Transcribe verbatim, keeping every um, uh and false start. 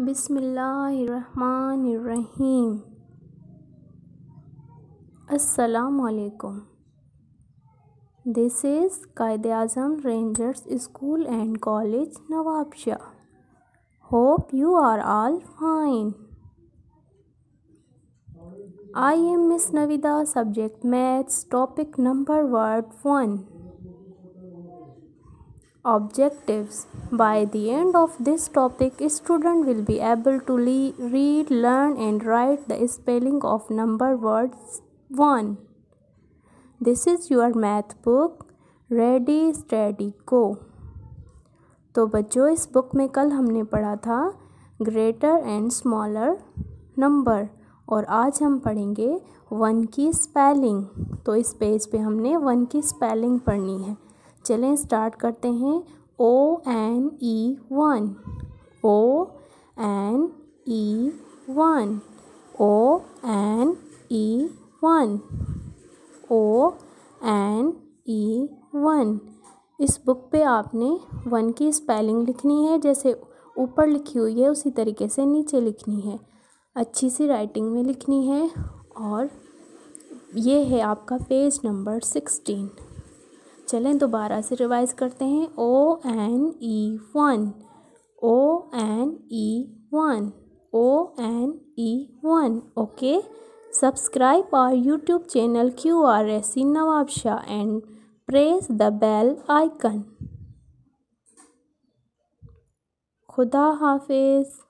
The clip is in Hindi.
बिस्मिल्लाहिर्रहमानिर्रहीम। अस्सलामुअलैकुम। This is Quaid-e-Azam rangers school and college Nawabshah. Hope you are all fine. I am Miss Navida, subject Maths, topic number word one. Objectives. By the end of this topic, student will be able to le- read, learn and write the spelling of number words one. This is your math book. Ready, steady, go. तो बच्चों, इस बुक में कल हमने पढ़ा था ग्रेटर एंड स्मॉलर नंबर और आज हम पढ़ेंगे वन की स्पेलिंग। तो इस पेज पे हमने वन की स्पेलिंग पढ़नी है। चलें स्टार्ट करते हैं। O N E one, O N E one, O N E one, O N E one. इस बुक पे आपने वन की स्पेलिंग लिखनी है, जैसे ऊपर लिखी हुई है उसी तरीके से नीचे लिखनी है, अच्छी सी राइटिंग में लिखनी है। और ये है आपका पेज नंबर सिक्सटीन। चलें दोबारा से रिवाइज करते हैं। O N E one, O N E one, O N E one. Okay, subscribe our YouTube channel Q R S E Nawabshah and press the bell icon. खुदा हाफिज़।